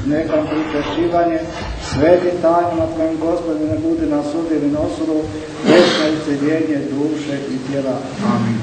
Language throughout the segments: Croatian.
neka pričešćivanje svetim tajnama tvojim Gospodi ne bude nas sudili na osudu, već na isceljenje duše i tijela. Amin.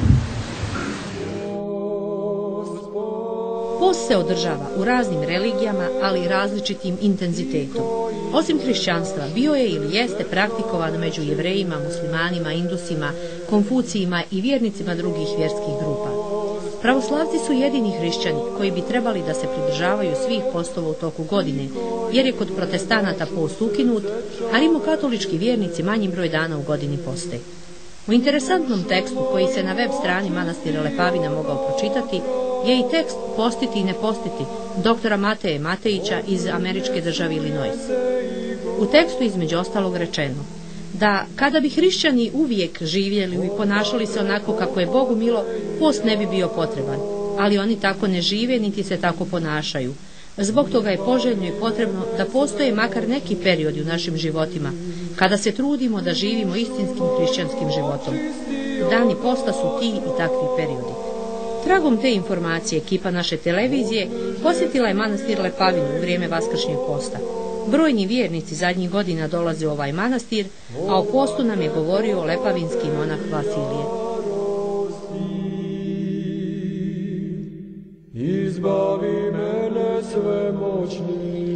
Post se održava u raznim religijama, ali i različitim intenzitetom. Osim hrišćanstva, bio je ili jeste praktikovan među Jevrejima, muslimanima, Indusima, Konfucijima i vjernicima drugih vjerskih grupa. Pravoslavci su jedini hrišćani koji bi trebali da se pridržavaju svih postova u toku godine, jer je kod protestanata post ukinut, a rimokatolički vjernici manji broj dana u godini poste. U interesantnom tekstu koji se na web strani manastira Lepavina mogao pročitati je i tekst Postiti i ne postiti doktora Mateje Matejića iz američke države Illinois. U tekstu između ostalog rečeno da kada bi hrišćani uvijek živjeli i ponašali se onako kako je Bogu milo, post ne bi bio potreban, ali oni tako ne žive niti se tako ponašaju. Zbog toga je poželjno i potrebno da postoje makar neki periodi u našim životima, kada se trudimo da živimo istinskim hrišćanskim životom. Dani posta su ti i takvi periodi. Tragom te informacije ekipa naše televizije posjetila je manastir Lepavinu u vrijeme vaskršnjeg posta. Brojni vjernici zadnjih godina dolaze u ovaj manastir, a o postu nam je govorio lepavinski monah Vasilije. Izbavi mene svemoćni,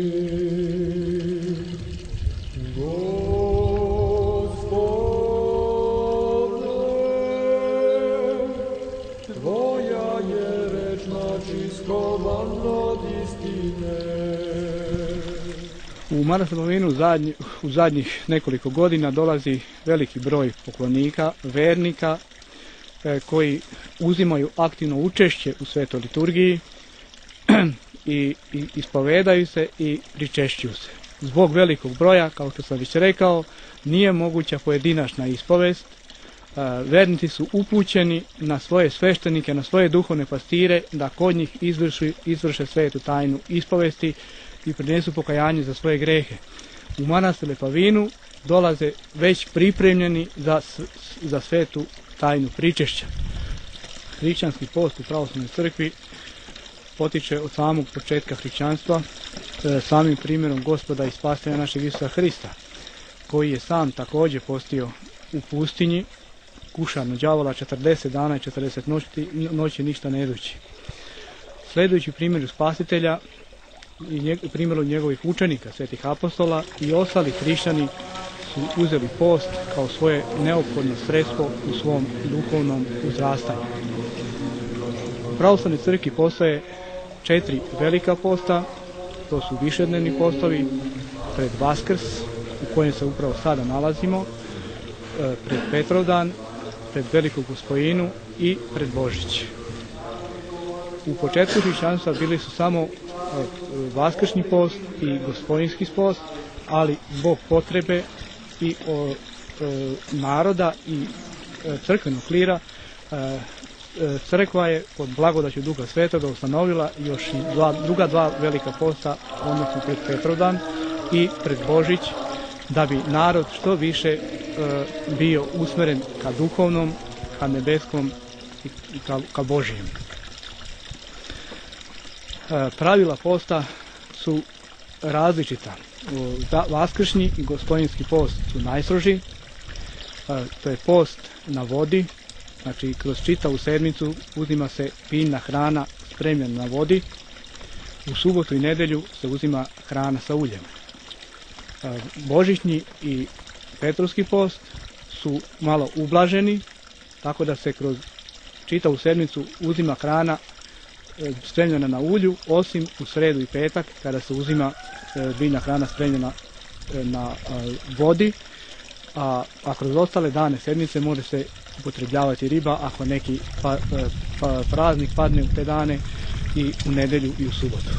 Tvoja je reč načiskovan od istine. U manastir Lepavinu u zadnjih nekoliko godina dolazi veliki broj poklonika, vernika, koji uzimaju aktivno učešće u svetoj liturgiji i ispovedaju se i pričešćuju se. Zbog velikog broja, kao što sam već rekao, nije moguća pojedinačna ispovest. Vernici su upućeni na svoje sveštenike, na svoje duhovne pastire, da kod njih izvrše svetu tajnu ispovesti i prinesu pokajanje za svoje grehe. U manastir Lepavinu dolaze već pripremljeni za svetu tajnu pričešća. Hrišćanski post u pravoslavnoj crkvi potiče od samog početka hrišćanstva, samim primjerom Gospoda i Spasitelja našeg Isusa Hrista, koji je sam također postio u pustinji, kušan od đavola 40 dana i 40 noći ništa ne jedući. Sledujući primjeru Spasitelja i primjeru njegovih učenika, svetih apostola, i ostali hrišćani su uzeli post kao svoje neophodno sredstvo u svom duhovnom uzrastanju. U pravoslavnoj crkvi postoje 4 velika posta, to su višednevni postovi pred Vaskrs, u kojem se upravo sada nalazimo, pred Petrovdan, pred Veliku Gospojinu i pred Božić. U početku hrišćanstva bili su samo vaskršnji post i Gospojinski post, ali zbog potrebe i naroda i crkvenog klira, crkva je pod blagodaću Duha Svetoga ustanovila još i druga dva velika posta, odnosno pred Petrovdan i pred Božić, da bi narod što više bio usmeren ka duhovnom, ka nebeskom i ka Božijem. Pravila posta su različita. Vaskršnji i Gospojinski post su najstroži. To je post na vodi, znači kroz čitavu sedmicu uzima se biljna hrana spremljena na vodi. U subotu i nedjelju se uzima hrana sa uljem. Božićni i Petrovski post su malo ublaženi, tako da se kroz čitavu sedmicu uzima hrana spremljena na ulju, osim u sredu i petak kada se uzima biljna hrana spremljena na vodi, a kroz ostale dane sedmice može se upotrebljavati riba ako neki praznik padne u te dane i u nedjelju i u subotu.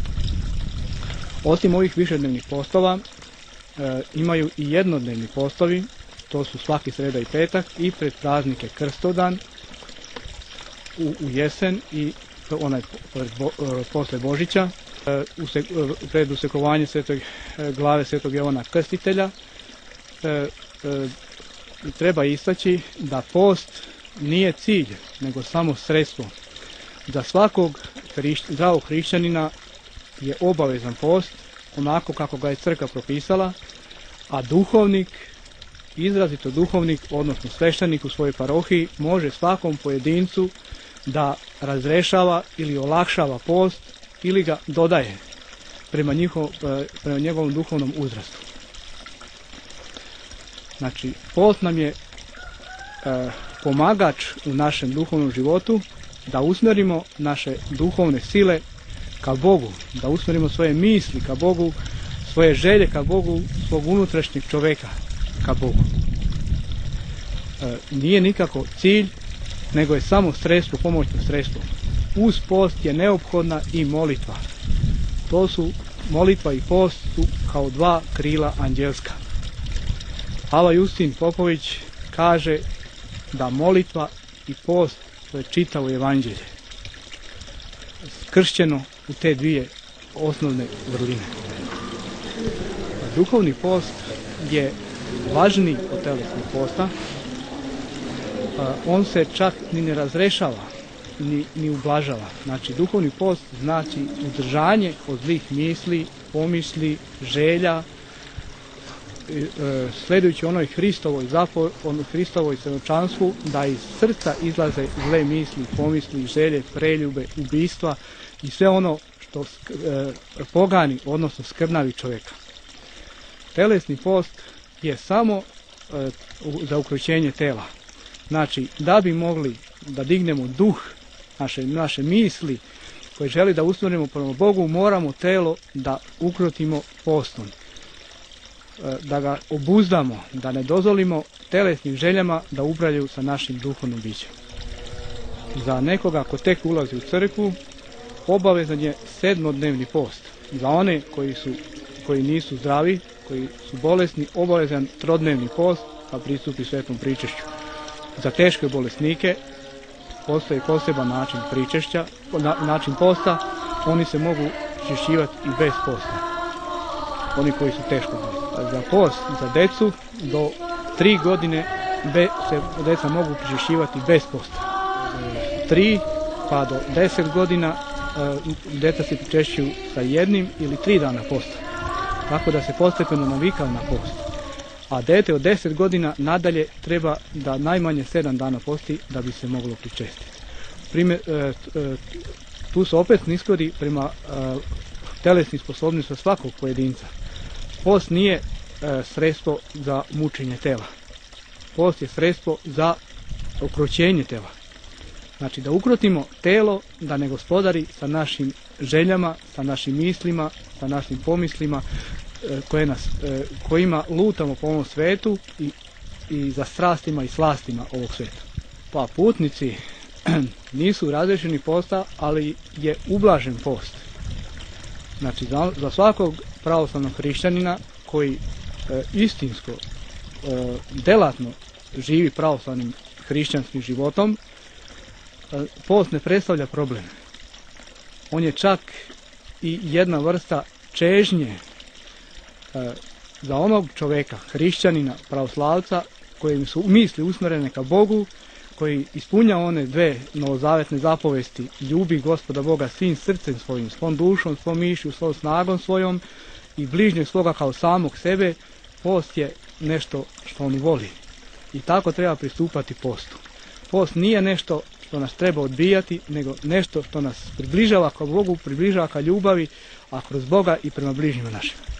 Osim ovih višednevnih postova imaju i jednodnevni postovi, to su svaki sreda i petak i pred praznike Krstovdan u jesen i onaj posle Božića, pred usekovanje glave svetog Jovana Krstitelja. Treba istaći da post nije cilj, nego samo sredstvo. Za svakog zdravog hrišćanina je obavezan post, onako kako ga je crkva propisala, a duhovnik, izrazito duhovnik, odnosno sveštenik u svojoj parohiji, može svakom pojedincu da razrešava ili olakšava post ili ga dodaje prema njegovom duhovnom uzrastu. Znači, post nam je pomagač u našem duhovnom životu da usmjerimo naše duhovne sile ka Bogu, da usmjerimo svoje misli ka Bogu, svoje želje ka Bogu, svog unutrašnjeg čovjeka ka Bogu. Nije nikako cilj, nego je samo sredstvo, pomoćno sredstvo. Uz post je neophodna i molitva. To su, molitva i post su kao dva krila anđelska. Ava Justin Popović kaže da molitva i post, to je čitavo evanđelje, skršćeno u te dvije osnovne vrline. Duhovni post je važniji od telesnog posta. On se čak ni ne razrešava, ni ublažava. Znači, duhovni post znači uzdržanje od zlih misli, pomisli, želja, sledujući onoj Hristovoj svjedočanstvu da iz srca izlaze zle misli, pomisli, želje, preljube, ubistva i sve ono što pogani, odnosno skrnavi čovjeka. Telesni post je samo za ukroćenje tela. Znači, da bi mogli da dignemo duh, naše misli koje želi da usmjerimo prema Bogu, moramo telo da ukrotimo postom. Da ga obuzdamo, da ne dozvolimo telesnim željama da upravljaju sa našim duhovnim bićem. Za nekoga ko tek ulazi u crkvu, obavezan je 7-dnevni post. Za one koji nisu zdravi, koji su bolesni, obavezan 3-dnevni post, pa pristupi svetom pričešću. Za teške bolesnike postoji poseban način pričešća, način posta, oni se mogu pričešćivati i bez posta. Oni koji su teško bolesni. Za post, za decu, do 3 godine se deca mogu pričešćivati bez posta. 3 pa do 10 godina deca se pričešćuju sa 1 ili 3 dana posta. Tako da se postepeno navikaju na post. A dete od 10 godina nadalje treba da najmanje 7 dana posti da bi se moglo pričestiti. Tu se opet niskodi prema telesnim sposobnostima svakog pojedinca. Post nije sredstvo za mučenje tela. Post je sredstvo za ukroćenje tela. Znači da ukrotimo telo da ne gospodari sa našim željama, sa našim mislima, sa našim pomislima kojima lutamo po ovom svetu i za strastima i slastima ovog sveta. Pa putnici nisu razrešeni posta, ali je ublažen post. Znači za svakog pravoslavnog hrišćanina koji istinsko, delatno živi pravoslavnim hrišćanskim životom, post ne predstavlja problem. On je čak i jedna vrsta čežnje za onog čovjeka, hrišćanina, pravoslavca, kojim su misli usmjerene ka Bogu, koji ispunja one dve novozavetne zapovesti: ljubi Gospoda Boga svim srcem svojim, svom dušom, svom mišlju, svom snagom svojom i bližnjeg svoga kao samog sebe. Post je nešto što on voli i tako treba pristupati postu. Post nije nešto što nas treba odbijati, nego nešto što nas približava ka Bogu, približava ka ljubavi, a kroz Boga i prema bližnjima našima.